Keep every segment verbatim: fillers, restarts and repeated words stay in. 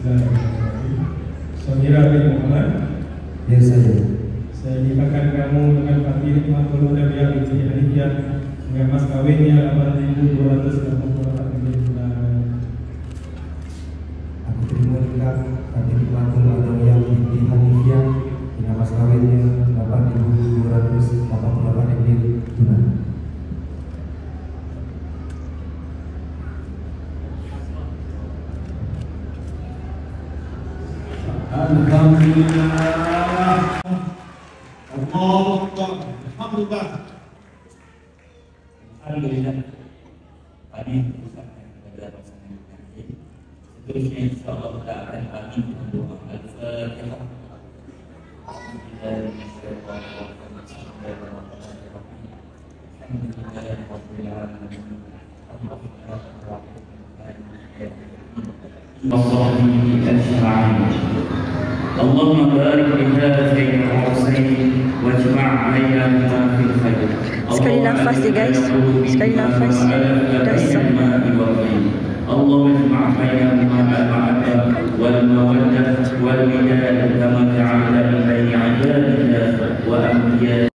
Saudara bin Muhammad. Ya saya. Saya nikahkan kamu dengan Fatih Hikmatullah dan Biar binti Hanifiyah dengan mas kawinnya delapan ribu dua ratus delapan puluh delapan ringgit tunai. Aku terima nikah Fatih Hikmatullah dan Biar binti Hanifiyah dengan mas kawinnya delapan ribu dua ratus delapan puluh delapan ringgit tunai. Alhamdulillah. Allahu Akbar. Alhamdulillah. Alhamdulillah. Tadi diucapkan kepada pasangan pengantin. Seterusnya insya-Allah kita akan pagi dengan doa Al-Fatihah. اللهم بارك لهذين العرسين واجمع بينهما في الخير. Sekali nafas dia guys, sekali nafas dasar. اللهم اجمع بينهما المحبة والمودة والوداد كما جعلت من بين عبادك وأنبيائك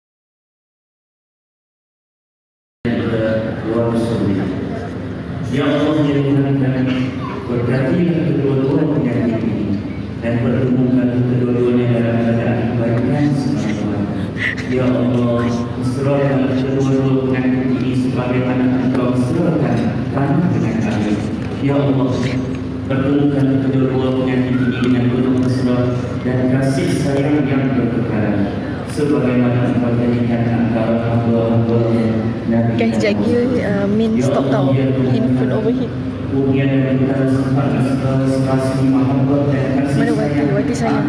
ورسلك. Ya Allah, ya Tuhan kami, berkatilah kedua-dua pengantin ini dan pertemukan kedua-duanya dalam keadaan kebaikan semata. Ya Allah, mesrakan kedua-dua pengantin ini sebagaimana Engkau mesrakan kami dengan kami. Ya Allah, pertemukan kedua-dua pengantin ini dengan penuh mesra dan kasih sayang yang berkekalan sebagaimana Engkau jadikan antara hamba-hamba-Nya Nabi. Guys, jaga uh, main stop tau, handphone overheat. Mana wati, wati sayang.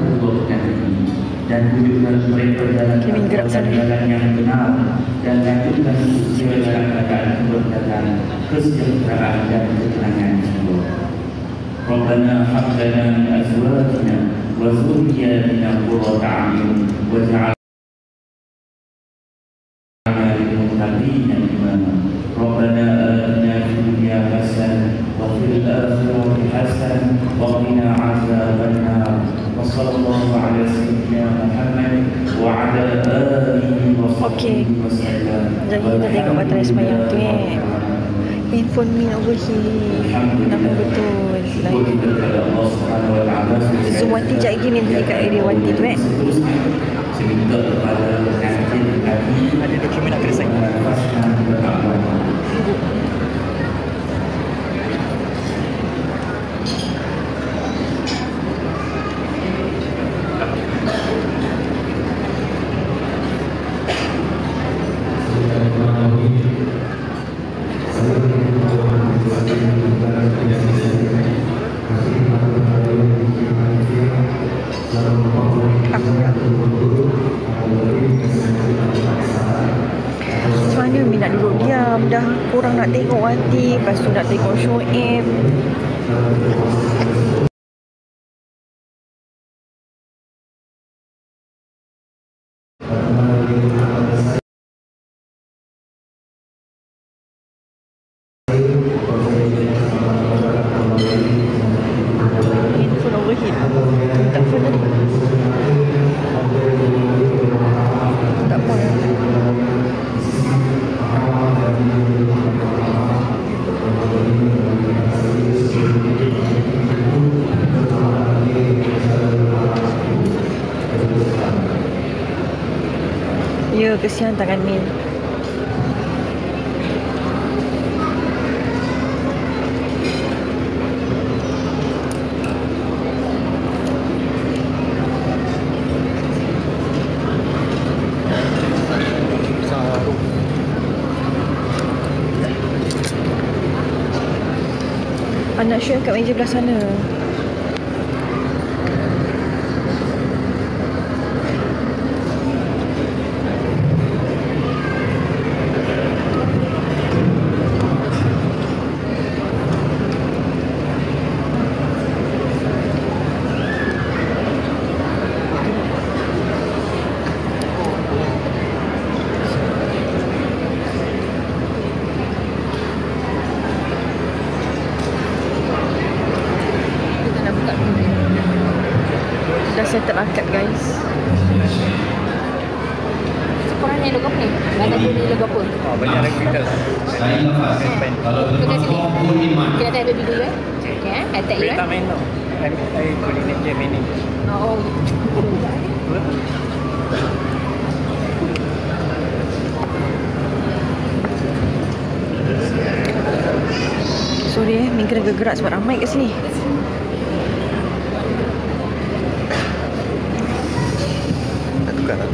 Dan tunjukkan mereka dalam jalan yang benar dan lanjutkan usia dalam keadaan keberkatan, kesejahteraan dan ketenangan jiwa. Rabbana hab lana min azwajina wa dhurriyyatina qurrata a'yun waj'alna lil muttaqina imama. Rabbana atina fid dunya hasanah wa fil akhirati hasanah wa qina adzabannar. Wa sallallahu ala sayyidina Muhammad wa ala alihi wa sahbihi wasallam. Jadi kita tengok baterai semayang tu eh. Handphone min overheat. Nama betul. Zoom Wati jap lagi min dekat area Wati tu eh. Ada dokumen nak kena sign. Mana Mi nak duduk diam, dah kurang nak tengok Wati, lepas tu nak tengok Shoaib. Handphone overheat. Tak phone tadi. Tak apa. Ya, kesian tangan Min. Anak Syuib kat meja belah sana. ni logo apa ni? Badan tu ni logo apa? Oh, banyak lagi kita. Dari lepas. Kalau Kita lepas sini. pun iman. Kita tak ada video eh? Okay, eh? Attack you Kita eh? main tau. Saya coordinate je main ni. Oh, Sorry eh, Min kena gerak sebab ramai kat sini. Tak tukar lah.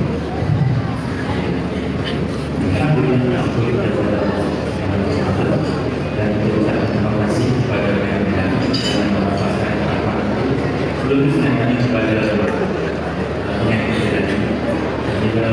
Dan kita terima kasih kepada pihak-pihak yang melepaskan apa sebelum sebenarnya kepada pihak kita dan juga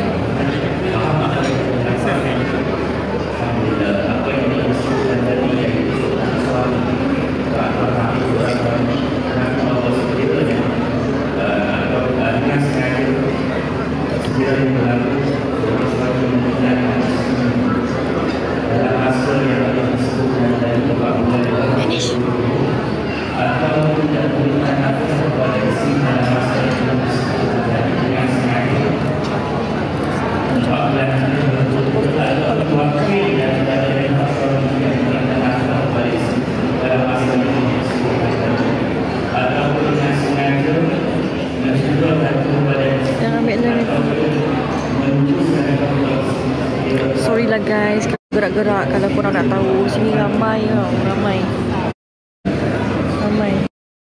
Alhamdulillah apa yang diusulkan tadi yang diusulkan soal apakah itu akan Allah sekiranya atau dengan sengaja sekiranya berlaku sesuatu yang dalam hasil yang telah disebutkan dari Bapak Gubernur atau tidak memberikan nafas kepada isi dalam hasil yang telah disebutkan dari dengan sengaja empat belas betul-betul ada wakil dari dari hasil yang memberikan nafas kepada isi dalam hasil yang telah disebutkan atau dengan sengaja dan juga satu kepada isi atau menunjukkan Sorry lah guys, gerak-gerak kalau korang nak tahu. Sini ramai tau, ramai. Ramai.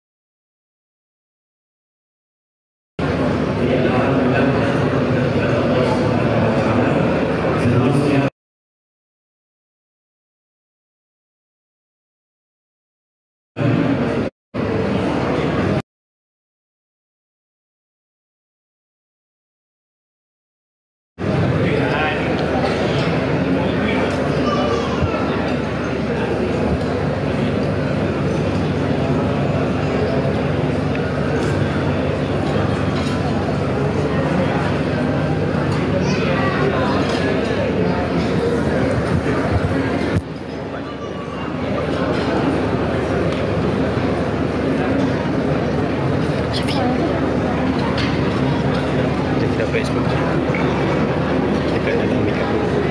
Jadi dapat export dekat dalam makeup.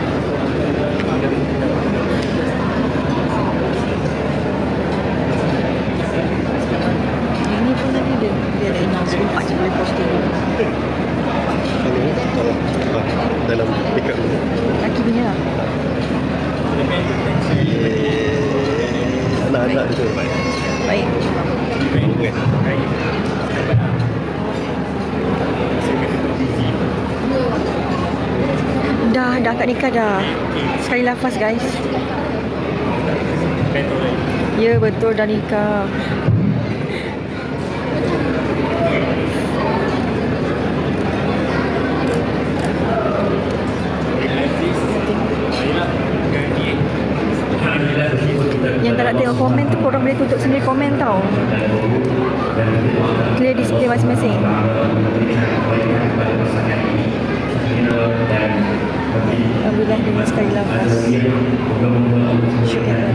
Ini pun tadi dia, dia ada announce empat je boleh posting. Ini tahu dalam makeup tu. Laki punya lah. Anak-anak tu. Baik. Baik. Dah, dah kat nikah dah. Sekali lafaz guys. Ya betul dah nikah. Yang tak nak tengok komen tu korang boleh tutup sendiri komen tau. Clear display masing-masing. Alhamdulillah dengan sekali lafaz. Syukur.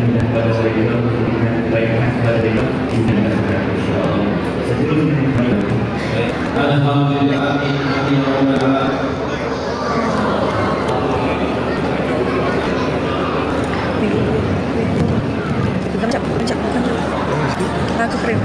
Alhamdulillah. Kencap, kencap, kencap. Aku frame.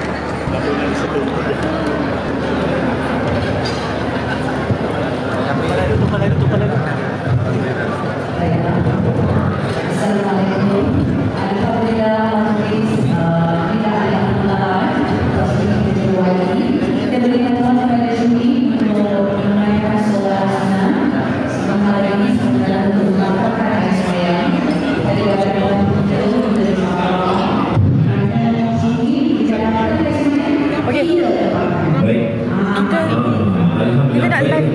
Okey. Baik. Kita kita nak live.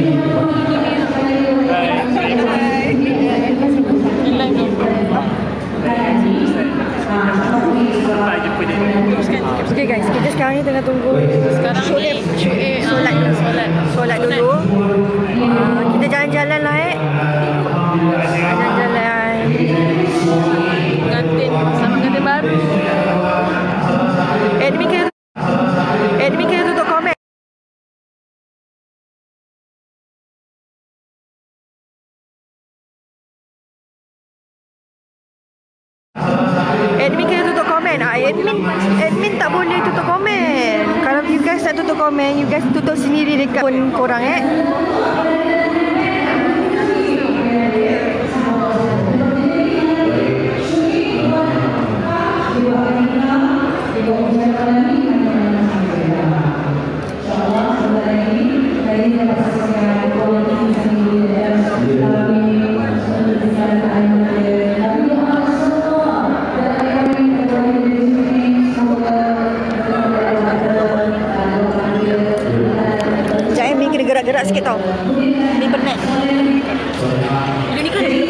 Okay guys, kita sekarang ni tengah tunggu. sekarang ni Solat dulu. solat. Solat dulu. Uh, kita jalan-jalan lah eh. Jalan-jalan. Pengantin sama pengantin baru. Admin kena Admin kena tutup komen. Admin kena tutup komen. Ah, admin admin tak boleh tutup komen. Kalau you guys tak tutup komen, you guys tutup sendiri dekat phone korang eh. Gerak-gerak sikit tau. Ni penat. Ini kan ini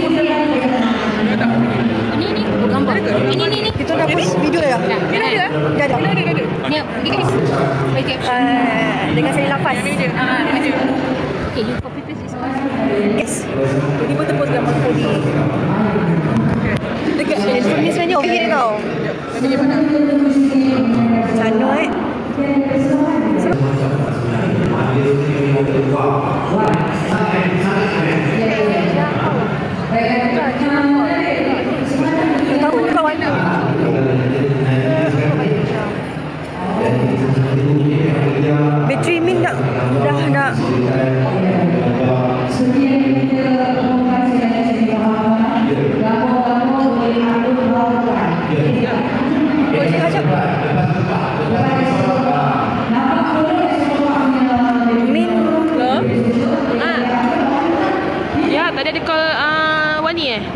ni gambar. Ini ni ni. Kita dah post video dah. Dah ada. Dah ada. Ni ini baik. Uh, dengan saya lapas. Ah, ini. Okay, you copy paste this one. Yes. Jadi pun terpost gambar podi. Dekat handphone ni sebenarnya over here tau. Sana eh. Tahu kawan tu. Bateri min dah dah nak. Boleh ajak. Min Hello? Ah. Ya, tadi ada call uh, Wani eh?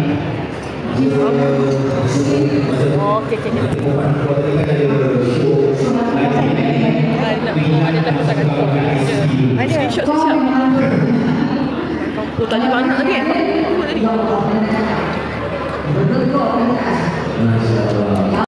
Oh, okey okey. Ada tak pasal kan? Ada Screenshot tu siap. Oh, tadi banyak tadi eh? Tadi.